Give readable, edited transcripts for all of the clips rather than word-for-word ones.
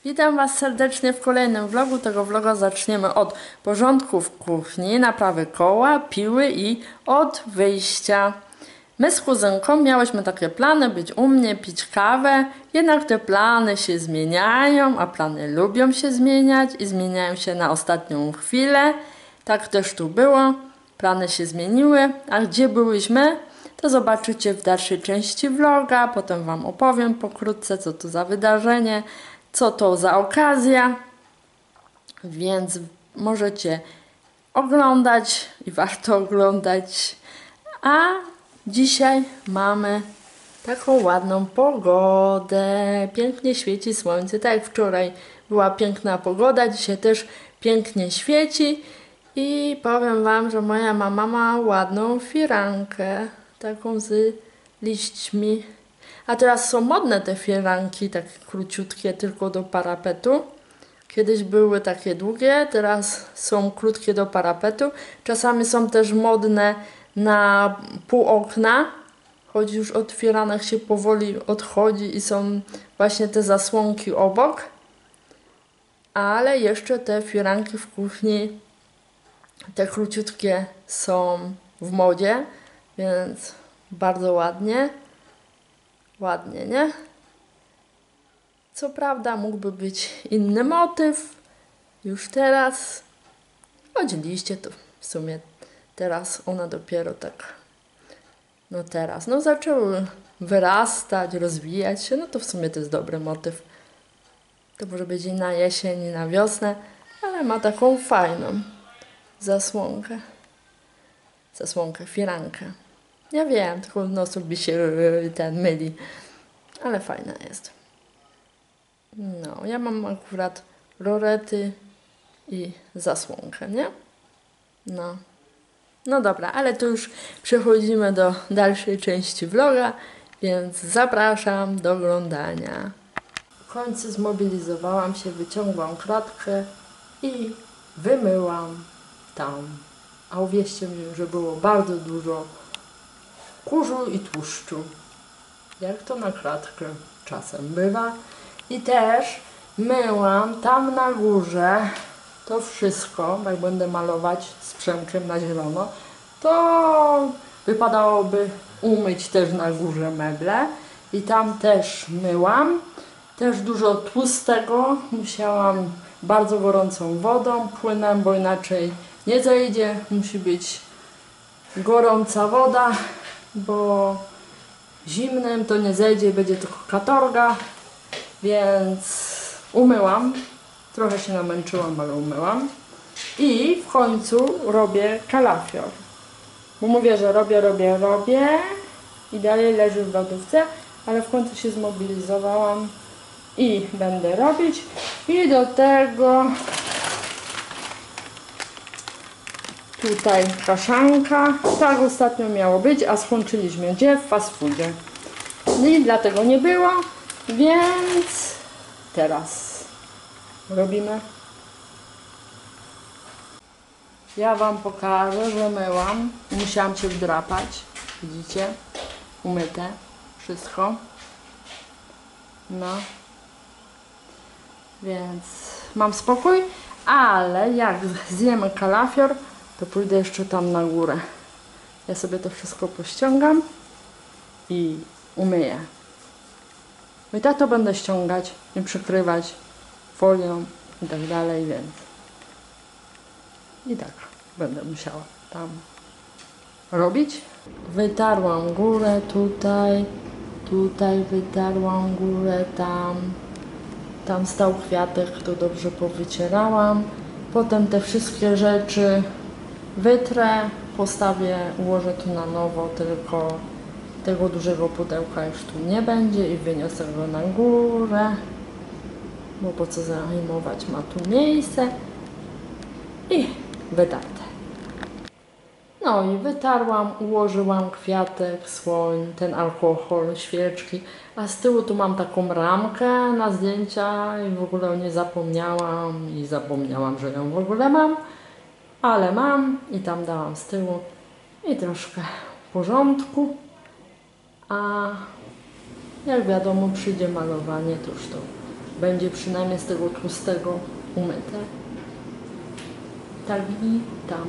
Witam Was serdecznie w kolejnym vlogu. Tego vloga zaczniemy od porządku w kuchni, naprawy koła, piły i od wyjścia. My z kuzynką miałyśmy takie plany, być u mnie, pić kawę, jednak te plany się zmieniają, a plany lubią się zmieniać i zmieniają się na ostatnią chwilę. Tak też tu było, plany się zmieniły, a gdzie byłyśmy, to zobaczycie w dalszej części vloga, potem Wam opowiem pokrótce, co to za wydarzenie, co to za okazja, więc możecie oglądać i warto oglądać. A dzisiaj mamy taką ładną pogodę, pięknie świeci słońce, tak jak wczoraj była piękna pogoda, dzisiaj też pięknie świeci i powiem Wam, że moja mama ma ładną firankę, taką z liśćmi. A teraz są modne te firanki, takie króciutkie, tylko do parapetu. Kiedyś były takie długie, teraz są krótkie do parapetu. Czasami są też modne na pół okna, choć już od firanek się powoli odchodzi i są właśnie te zasłonki obok. Ale jeszcze te firanki w kuchni, te króciutkie, są w modzie, więc bardzo ładnie. Ładnie, nie? Co prawda mógłby być inny motyw już teraz, choć liście to w sumie teraz one dopiero tak, zaczęły wyrastać, rozwijać się, to w sumie to jest dobry motyw. To może być i na jesień, i na wiosnę, ale ma taką fajną zasłonkę, firankę. Ja wiem, tylko sobie się myli, ale fajna jest. No, ja mam akurat lorety i zasłonkę, nie? No dobra, ale to już przechodzimy do dalszej części vloga, więc zapraszam do oglądania. W końcu zmobilizowałam się, wyciągłam kratkę i wymyłam tam. A uwierzcie mi, że było bardzo dużo kurzu i tłuszczu. Jak to na kratkę czasem bywa. I też myłam tam na górze to wszystko, bo jak będę malować z Przemkiem na zielono, to wypadałoby umyć też na górze meble. I tam też myłam. Też dużo tłustego. Musiałam bardzo gorącą wodą, płynem, bo inaczej nie zejdzie. Musi być gorąca woda, bo zimnym to nie zejdzie, będzie tylko katorga. Więc umyłam. Trochę się namęczyłam, ale umyłam. I w końcu robię kalafior. Bo mówię, że robię. I dalej leży w lodówce, ale w końcu się zmobilizowałam i będę robić. I do tego tutaj kaszanka. Tak ostatnio miało być, a skończyliśmy gdzie? W fast foodzie. I dlatego nie było, więc teraz robimy. Ja Wam pokażę, że myłam. Musiałam się wdrapać. Widzicie? Umyte. Wszystko. Więc mam spokój. Ale jak zjemy kalafior, to pójdę jeszcze tam na górę. Ja sobie to wszystko pościągam i umyję. I tak to będę ściągać i przykrywać folią i tak dalej, więc i tak będę musiała tam robić. Wytarłam górę tutaj wytarłam górę, tam stał kwiatek, to dobrze powycierałam. Potem te wszystkie rzeczy wytrę, postawię, ułożę tu na nowo, tylko tego dużego pudełka już tu nie będzie i wyniosę go na górę, bo po co zajmować, ma tu miejsce. I wytarte. No i wytarłam, ułożyłam kwiatek, słoń, ten alkohol, świeczki, a z tyłu tu mam taką ramkę na zdjęcia i w ogóle o niej zapomniałam, że ją w ogóle mam, ale mam i tam dałam z tyłu i troszkę porządku, a jak wiadomo przyjdzie malowanie, to już to będzie przynajmniej z tego tłustego umyte. Tak i tam.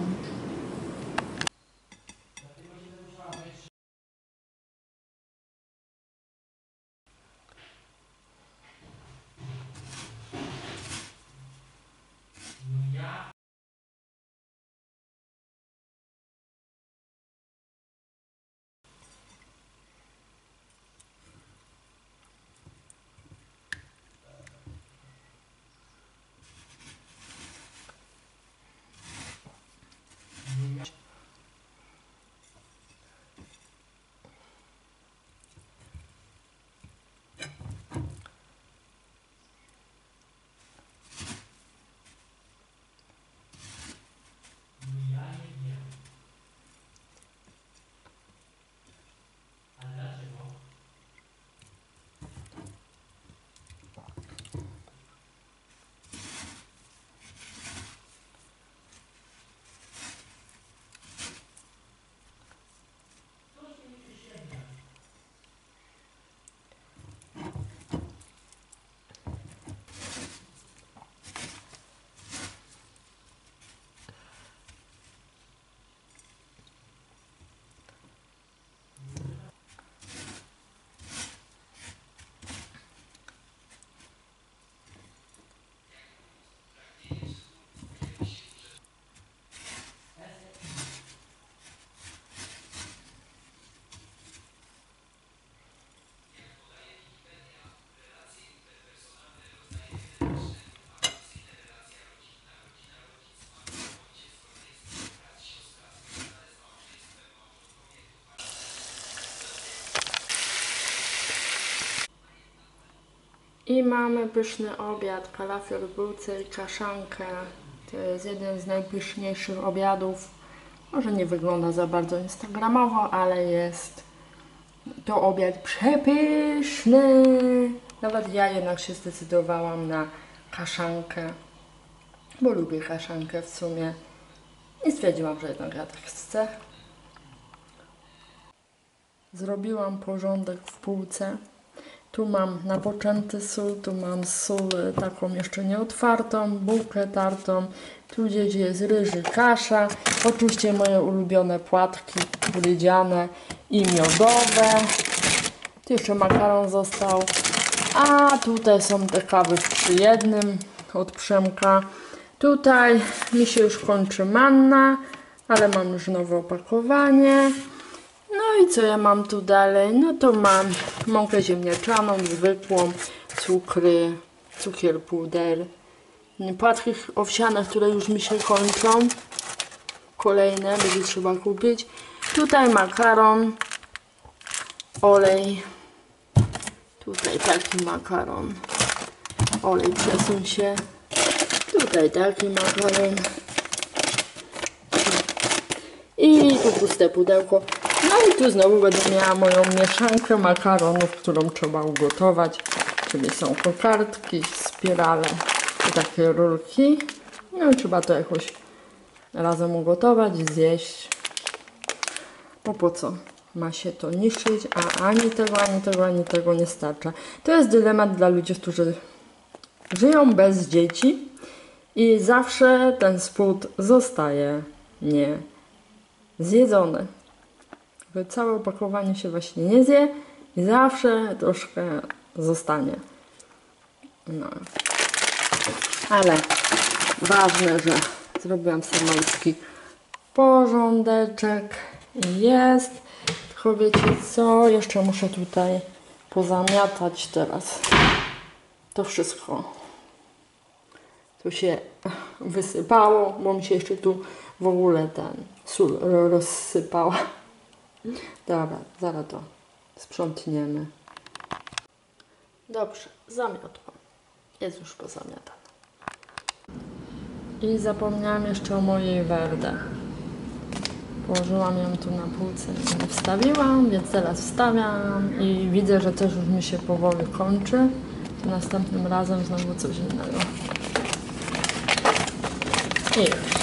I mamy pyszny obiad, kalafior w bułce i kaszankę. To jest jeden z najpyszniejszych obiadów. Może nie wygląda za bardzo instagramowo, ale jest to obiad przepyszny. Nawet ja jednak się zdecydowałam na kaszankę, bo lubię kaszankę w sumie. I stwierdziłam, że jednak ja tak chcę. Zrobiłam porządek w półce. Tu mam napoczęty sól, tu mam sól taką jeszcze nieotwartą, bułkę tartą, tu gdzieś jest ryż i kasza, oczywiście moje ulubione płatki grudziane i miodowe, tu jeszcze makaron został, a tutaj są te kawy w 3:1 od Przemka. Tutaj mi się już kończy manna, ale mam już nowe opakowanie. No i co ja mam tu dalej? No to mam mąkę ziemniaczaną, zwykłą, cukry, cukier puder, płatki owsiane, które już mi się kończą. Kolejne będzie trzeba kupić. Tutaj makaron, olej. Tutaj taki makaron. Olej, przesuń się. Tutaj taki makaron. I tu puste pudełko. No i tu znowu będę miała moją mieszankę makaronów, którą trzeba ugotować. Czyli są kokardki, spirale i takie rurki. No i trzeba to jakoś razem ugotować, zjeść. Bo po co? Ma się to niszczyć, a ani tego nie starcza. To jest dylemat dla ludzi, którzy żyją bez dzieci i zawsze ten spód zostaje nie zjedzony. Całe opakowanie się właśnie nie zje i zawsze troszkę zostanie. No. Ale ważne, że zrobiłam sobie malutki porządeczek i jest. Tylko wiecie co? Jeszcze muszę tutaj pozamiatać teraz. To wszystko. Tu się wysypało, bo mi się jeszcze tu w ogóle ten sól rozsypała. Dobra, zaraz to sprzątniemy. Dobrze, zamiotłam. Jest już pozamiatane. I zapomniałam jeszcze o mojej Verde. Położyłam ją tu na półce i nie wstawiłam, więc teraz wstawiam i widzę, że też już mi się powoli kończy. Następnym razem znowu coś innego. I już.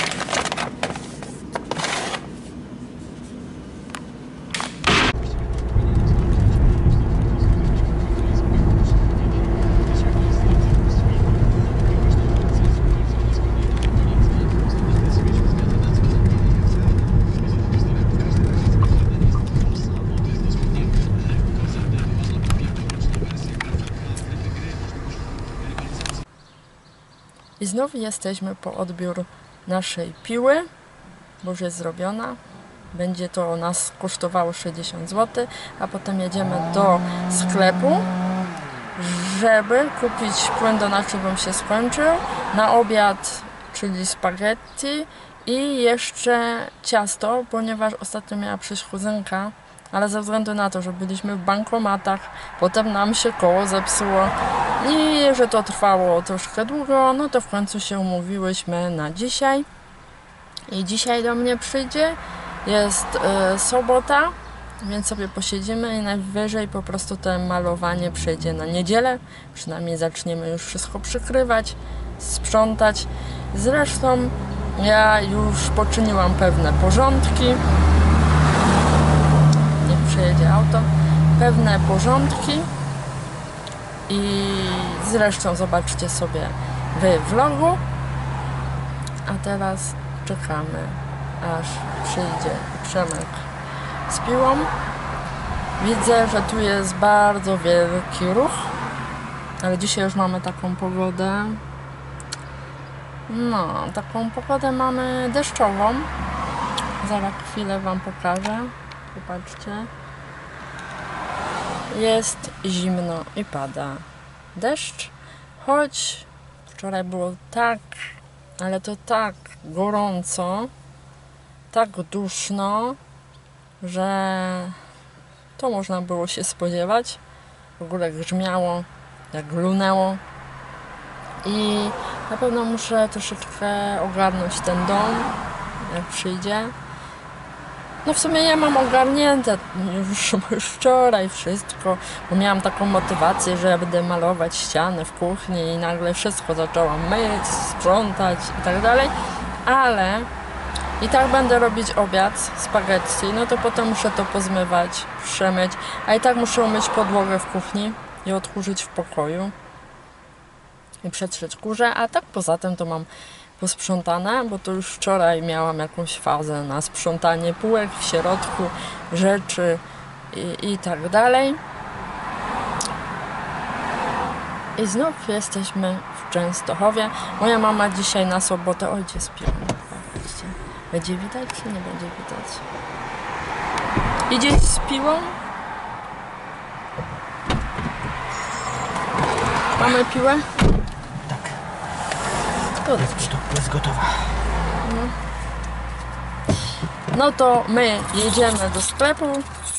I znów jesteśmy po odbiór naszej piły, bo już jest zrobiona. Będzie to nas kosztowało 60 zł, a potem jedziemy do sklepu, żeby kupić płyn do naczyń, bo się skończył. Na obiad, czyli spaghetti i jeszcze ciasto, ponieważ ostatnio miała przyjść kuzynka, ale ze względu na to, że byliśmy w bankomatach, potem nam się koło zepsuło i że to trwało troszkę długo, no to w końcu się umówiłyśmy na dzisiaj. I dzisiaj do mnie przyjdzie, jest sobota, więc sobie posiedzimy i najwyżej po prostu to malowanie przejdzie na niedzielę. Przynajmniej zaczniemy już wszystko przykrywać, sprzątać. Zresztą ja już poczyniłam pewne porządki. Niech przejedzie auto. Pewne porządki. I zresztą zobaczcie sobie w vlogu. A teraz czekamy, aż przyjdzie Przemek z piłą. Widzę, że tu jest bardzo wielki ruch, ale dzisiaj już mamy taką pogodę. No, taką pogodę mamy deszczową. Zaraz chwilę wam pokażę. Popatrzcie. Jest zimno i pada deszcz, choć wczoraj było tak, ale to tak gorąco, tak duszno, że to można było się spodziewać. W ogóle grzmiało, jak lunęło. I na pewno muszę troszeczkę ogarnąć ten dom, jak przyjdzie. No w sumie ja mam ogarnięte już wczoraj wszystko, bo miałam taką motywację, że ja będę malować ściany w kuchni i nagle wszystko zaczęłam myć, sprzątać i tak dalej, ale i tak będę robić obiad, spaghetti, no to potem muszę to pozmywać, przemyć, a i tak muszę umyć podłogę w kuchni i odkurzyć w pokoju i przetrzeć kurze, a tak poza tym to mam posprzątane, bo to już wczoraj miałam jakąś fazę na sprzątanie półek w środku, rzeczy i tak dalej. I znów jesteśmy w Częstochowie. Moja mama dzisiaj na sobotę... Oj, gdzie spiła? Będzie widać, czy nie będzie widać? Idzie z piłą? Mamy piłę? Tak. To Jest gotowa. No to my jedziemy do sklepu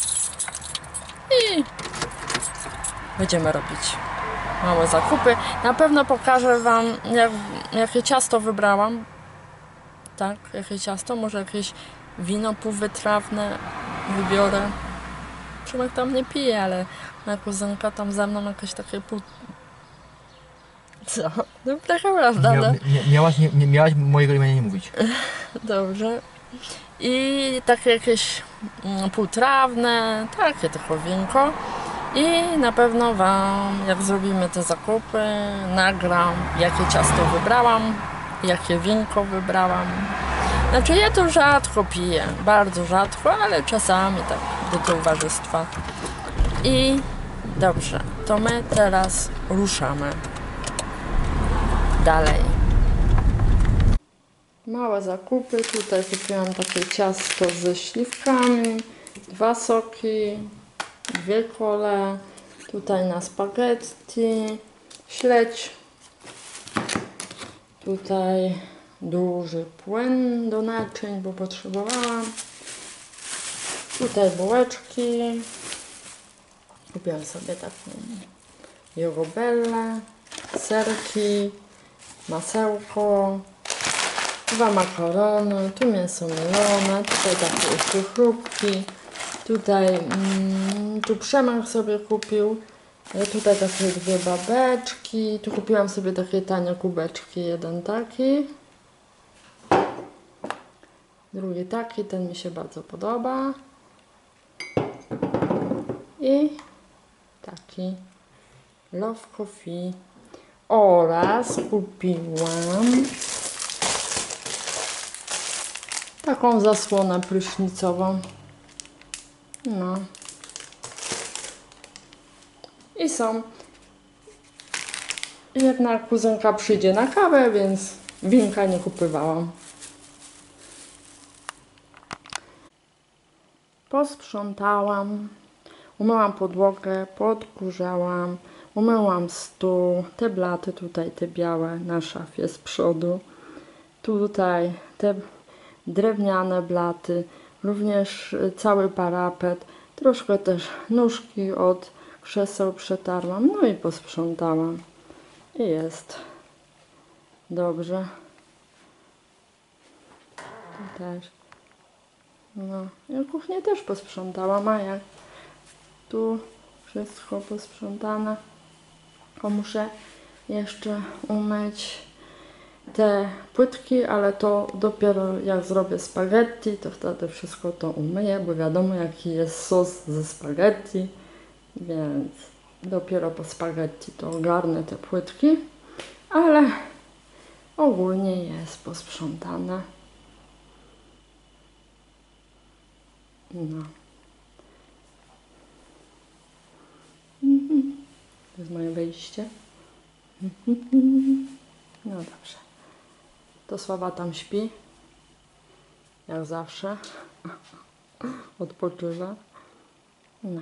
i będziemy robić małe zakupy. Na pewno pokażę wam, jakie ciasto wybrałam. Tak, jakie ciasto, może jakieś wino półwytrawne wybiorę. Przemek tam nie pije, ale moja kuzynka tam ze mną jakieś takie pół... Co? No taka prawda, no? Miałaś mojego imienia nie mówić. Dobrze. I takie jakieś półtrawne, takie tylko winko. I na pewno wam, jak zrobimy te zakupy, nagram, jakie ciasto wybrałam, jakie winko wybrałam. Znaczy ja to rzadko piję, bardzo rzadko, ale czasami tak do towarzystwa. I dobrze, to my teraz ruszamy dalej. Małe zakupy, tutaj kupiłam takie ciasto ze śliwkami, 2 soki, 2 kole, tutaj na spaghetti, śledź, tutaj duży płyn do naczyń, bo potrzebowałam, tutaj bułeczki, kupiłam sobie taką jogobellę, serki, masełko, 2 makarony, tu mięso mielone, tutaj takie jeszcze chrupki, tutaj tu Przemek sobie kupił, tutaj takie 2 babeczki, tu kupiłam sobie takie tanie kubeczki, jeden taki, drugi taki, ten mi się bardzo podoba i taki Love Coffee oraz kupiłam taką zasłonę prysznicową. No. I są Jednak kuzynka przyjdzie na kawę, więc winka nie kupowałam. Posprzątałam, umyłam podłogę, podkurzałam, umyłam stół, te blaty tutaj, te białe na szafie z przodu. Tutaj te drewniane blaty, również cały parapet, troszkę też nóżki od krzeseł przetarłam, no i posprzątałam. I jest dobrze. Tu też. No, ja kuchnię też posprzątałam, a jak tu wszystko posprzątane, to muszę jeszcze umyć te płytki, ale to dopiero jak zrobię spaghetti, to wtedy wszystko to umyję, bo wiadomo jaki jest sos ze spaghetti, więc dopiero po spaghetti to ogarnę te płytki, ale ogólnie jest posprzątane. No. To jest moje wejście. No dobrze. To Sława tam śpi. Jak zawsze. Odpoczywa. No.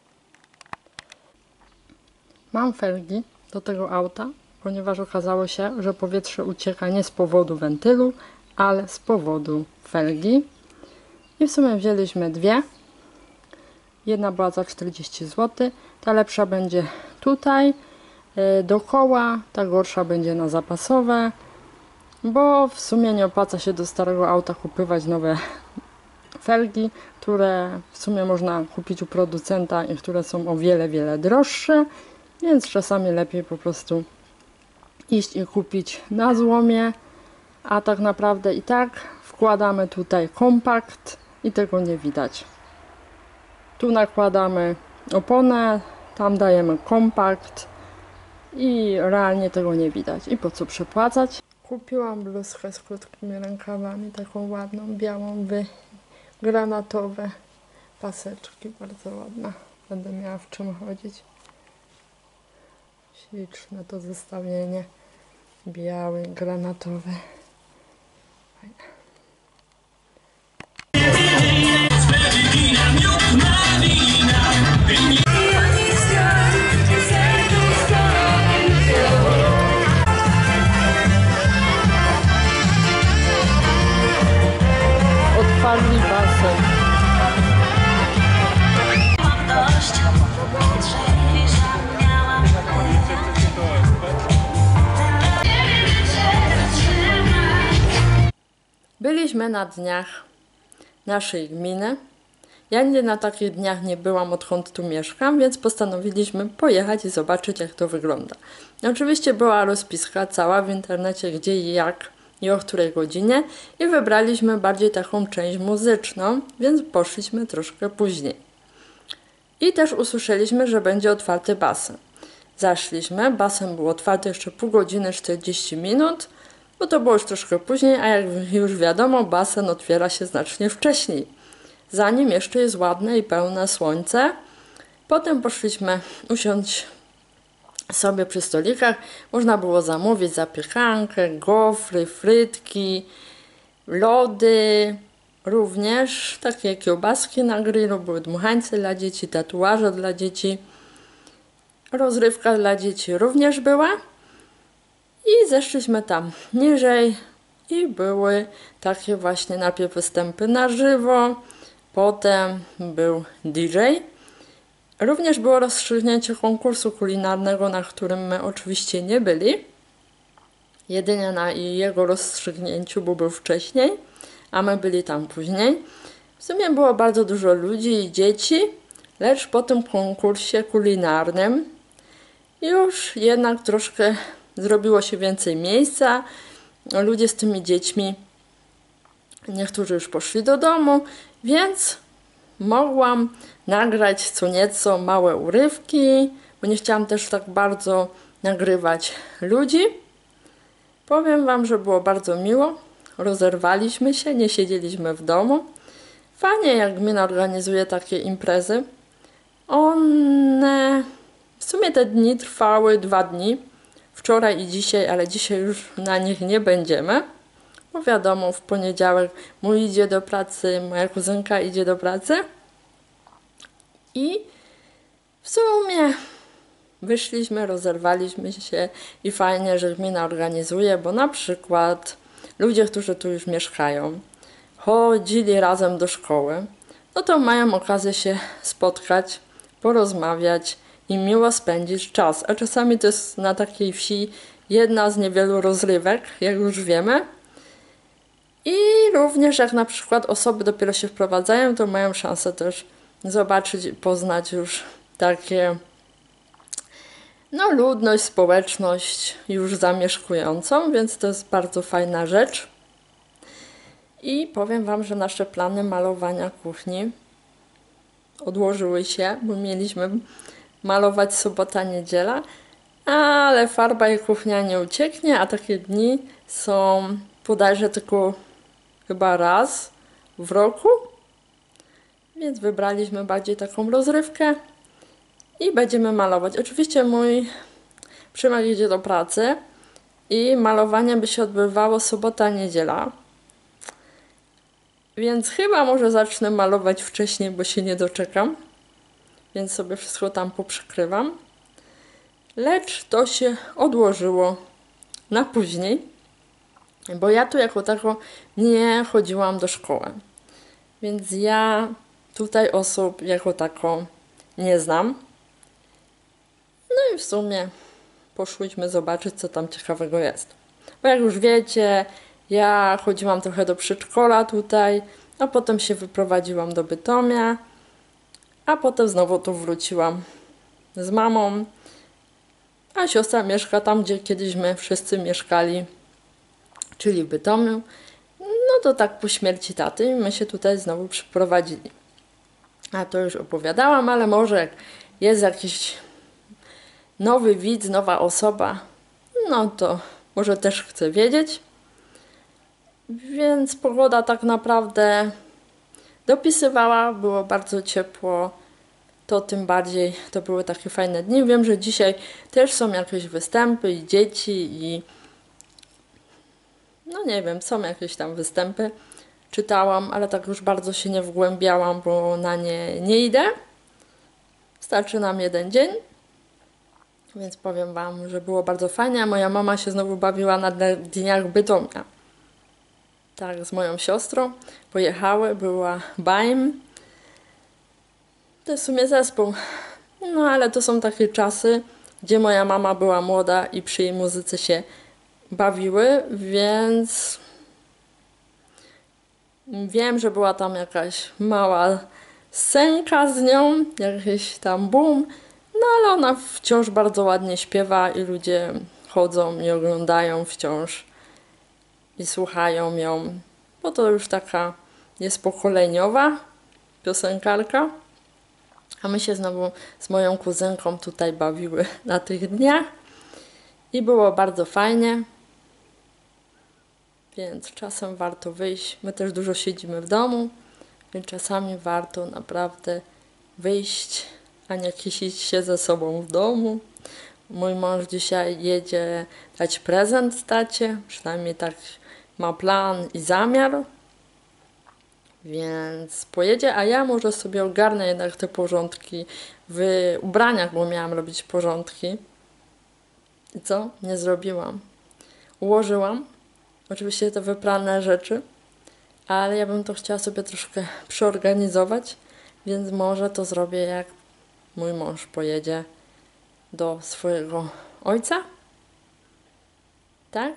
Mam felgi do tego auta, ponieważ okazało się, że powietrze ucieka nie z powodu wentylu, ale z powodu felgi. I w sumie wzięliśmy dwie. Jedna była za 40 zł. Ta lepsza będzie tutaj do koła, ta gorsza będzie na zapasowe, bo w sumie nie opłaca się do starego auta kupować nowe felgi, które w sumie można kupić u producenta i które są o wiele, wiele droższe, więc czasami lepiej po prostu iść i kupić na złomie, a tak naprawdę i tak wkładamy tutaj kompakt i tego nie widać. Tu nakładamy oponę, tam dajemy kompakt i realnie tego nie widać. I po co przepłacać? Kupiłam bluzkę z krótkimi rękawami, taką ładną, białą, granatowe paseczki, bardzo ładna. Będę miała w czym chodzić. Śliczne to zestawienie, biały, granatowy. Fajne. Odpadli basen. Byliśmy na dniach naszej gminy. Ja nigdy na takich dniach nie byłam, odkąd tu mieszkam, więc postanowiliśmy pojechać i zobaczyć, jak to wygląda. Oczywiście była rozpiska cała w internecie, gdzie i jak i o której godzinie i wybraliśmy bardziej taką część muzyczną, więc poszliśmy troszkę później. I też usłyszeliśmy, że będzie otwarty basen. Zaszliśmy, basen był otwarty jeszcze pół godziny, 40 minut, bo to było już troszkę później, a jak już wiadomo, basen otwiera się znacznie wcześniej, zanim jeszcze jest ładne i pełne słońce. Potem poszliśmy usiąść sobie przy stolikach. Można było zamówić zapiekankę, gofry, frytki, lody, również takie kiełbaski na grillu, były dmuchańce dla dzieci, tatuaże dla dzieci, rozrywka dla dzieci również była. I zeszliśmy tam niżej i były takie właśnie najpierw występy na żywo, potem był DJ. Również było rozstrzygnięcie konkursu kulinarnego, na którym my oczywiście nie byli. Jedynie na jego rozstrzygnięciu, bo był wcześniej, a my byli tam później. W sumie było bardzo dużo ludzi i dzieci, lecz po tym konkursie kulinarnym już jednak troszkę zrobiło się więcej miejsca. Ludzie z tymi dziećmi, niektórzy już poszli do domu, więc mogłam nagrać co nieco małe urywki, bo nie chciałam też tak bardzo nagrywać ludzi. Powiem wam, że było bardzo miło. Rozerwaliśmy się, nie siedzieliśmy w domu. Fajnie, jak gmina organizuje takie imprezy. One w sumie te dni trwały 2 dni. wczoraj i dzisiaj, ale dzisiaj już na nich nie będziemy. Bo wiadomo, w poniedziałek mój idzie do pracy, moja kuzynka idzie do pracy. I w sumie wyszliśmy, rozerwaliśmy się i fajnie, że gmina organizuje, bo na przykład ludzie, którzy tu już mieszkają, chodzili razem do szkoły, no to mają okazję się spotkać, porozmawiać i miło spędzić czas. A czasami to jest na takiej wsi jedna z niewielu rozrywek, jak już wiemy. I również jak na przykład osoby dopiero się wprowadzają, to mają szansę też zobaczyć i poznać już takie ludność, społeczność już zamieszkującą, więc to jest bardzo fajna rzecz. I powiem Wam, że nasze plany malowania kuchni odłożyły się, bo mieliśmy malować sobota, niedziela, ale farba i kuchnia nie ucieknie, a takie dni są bodajże tylko chyba raz w roku, więc wybraliśmy bardziej taką rozrywkę i będziemy malować. Oczywiście mój Przemek idzie do pracy i malowanie by się odbywało sobota, niedziela. Więc chyba może zacznę malować wcześniej, bo się nie doczekam. Więc sobie wszystko tam poprzykrywam. Lecz to się odłożyło na później, bo ja tu jako tako nie chodziłam do szkoły. Więc ja tutaj osób jako tako nie znam. No i w sumie poszłyśmy zobaczyć, co tam ciekawego jest. Bo jak już wiecie, ja chodziłam trochę do przedszkola tutaj, a potem się wyprowadziłam do Bytomia, a potem znowu tu wróciłam z mamą, a siostra mieszka tam, gdzie kiedyś my wszyscy mieszkali, czyli w Bytomiu. No to tak po śmierci taty my się tutaj znowu przyprowadzili. A to już opowiadałam, ale może jak jest jakiś nowy widz, nowa osoba, no to może też chce wiedzieć. Więc pogoda tak naprawdę dopisywała, było bardzo ciepło, to tym bardziej to były takie fajne dni. Wiem, że dzisiaj też są jakieś występy i dzieci i no nie wiem, są jakieś tam występy. Czytałam, ale tak już bardzo się nie wgłębiałam, bo na nie idę. Starczy nam jeden dzień. Więc powiem Wam, że było bardzo fajnie, a moja mama się znowu bawiła na dniach Bytomia. Tak, z moją siostrą pojechały, była Baim. To jest w sumie zespół. No ale to są takie czasy, gdzie moja mama była młoda i przy jej muzyce się bawiły, więc wiem, że była tam jakaś mała scenka z nią, jakiś tam boom, no ale ona wciąż bardzo ładnie śpiewa i ludzie chodzą i oglądają wciąż i słuchają ją, bo to już taka jest pokoleniowa piosenkarka. A my się znowu z moją kuzynką tutaj bawiły na tych dniach i było bardzo fajnie. Więc czasem warto wyjść. My też dużo siedzimy w domu, więc czasami warto naprawdę wyjść, a nie kisić się ze sobą w domu. Mój mąż dzisiaj jedzie dać prezent tacie, przynajmniej tak ma plan i zamiar. Więc pojedzie, a ja może sobie ogarnę jednak te porządki w ubraniach, bo miałam robić porządki. I co? Nie zrobiłam. Ułożyłam. Oczywiście te wyprane rzeczy, ale ja bym to chciała sobie troszkę przeorganizować, więc może to zrobię, jak mój mąż pojedzie do swojego ojca. Tak?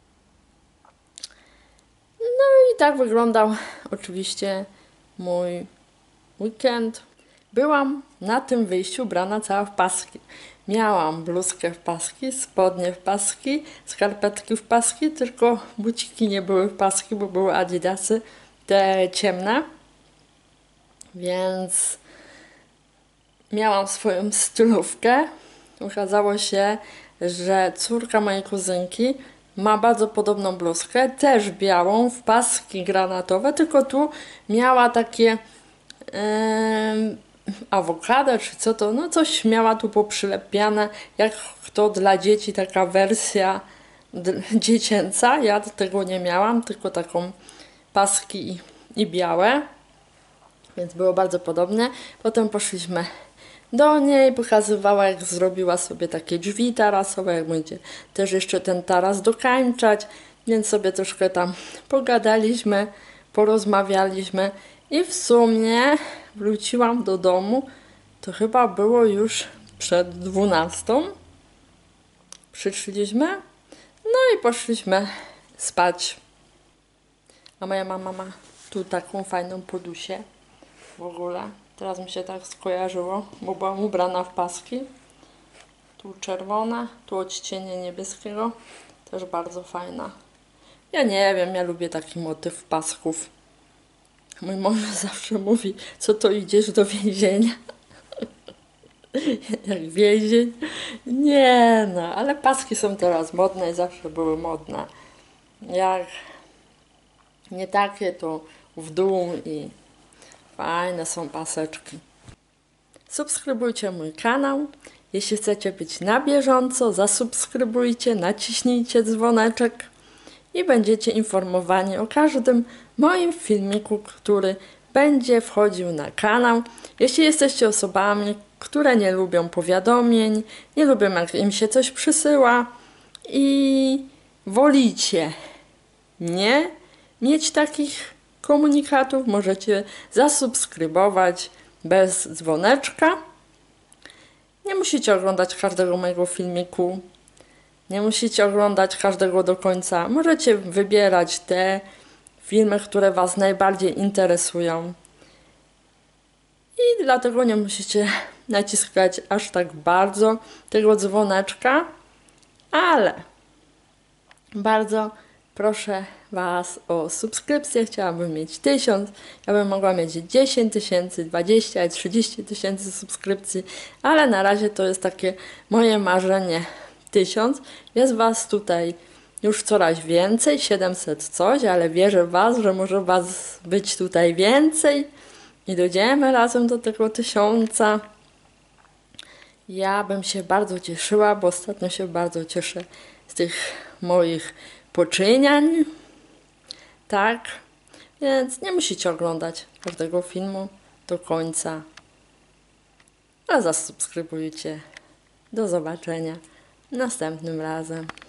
No i tak wyglądał oczywiście mój weekend. Byłam na tym wyjściu ubrana cała w paski. Miałam bluzkę w paski, spodnie w paski, skarpetki w paski, tylko buciki nie były w paski, bo były adidasy, te ciemne. Więc miałam swoją stylówkę. Okazało się, że córka mojej kuzynki ma bardzo podobną bluzkę, też białą, w paski granatowe, tylko tu miała takie awokado, czy co to, no coś miała tu poprzylepiane, jak to dla dzieci taka wersja dziecięca. Ja tego nie miałam, tylko taką paski i białe, więc było bardzo podobne. Potem poszliśmy do niej, pokazywała, jak zrobiła sobie takie drzwi tarasowe, jak będzie też jeszcze ten taras dokańczać, więc sobie troszkę tam pogadaliśmy, porozmawialiśmy i w sumie wróciłam do domu, to chyba było już przed 12. Przyszliśmy, no i poszliśmy spać. A moja mama ma tu taką fajną podusię w ogóle. Teraz mi się tak skojarzyło, bo byłam ubrana w paski. Tu czerwona, tu odcienie niebieskiego. Też bardzo fajna. Ja nie wiem, ja lubię taki motyw pasków. Mój mąż zawsze mówi, co to idziesz do więzienia? Jak więzień? Nie no, ale paski są teraz modne i zawsze były modne. Jak nie takie, to w dół i fajne są paseczki. Subskrybujcie mój kanał. Jeśli chcecie być na bieżąco, zasubskrybujcie, naciśnijcie dzwoneczek i będziecie informowani o każdym moim filmiku, który będzie wchodził na kanał. Jeśli jesteście osobami, które nie lubią powiadomień, nie lubią, jak im się coś przysyła i wolicie nie mieć takich komunikatów, możecie zasubskrybować bez dzwoneczka. Nie musicie oglądać każdego mojego filmiku, nie musicie oglądać każdego do końca. Możecie wybierać te filmy, które Was najbardziej interesują. I dlatego nie musicie naciskać aż tak bardzo tego dzwoneczka, ale bardzo proszę Was o subskrypcję. Chciałabym mieć 1000, ja bym mogła mieć 10 000, 20 i 30 000 subskrypcji, ale na razie to jest takie moje marzenie 1000. Jest Was tutaj już coraz więcej, 700 coś, ale wierzę w Was, że może Was być tutaj więcej i dojdziemy razem do tego 1000. Ja bym się bardzo cieszyła, bo ostatnio się bardzo cieszę z tych moich poczyniań. Tak, więc nie musicie oglądać każdego filmu do końca. Ale zasubskrybujcie. Do zobaczenia następnym razem.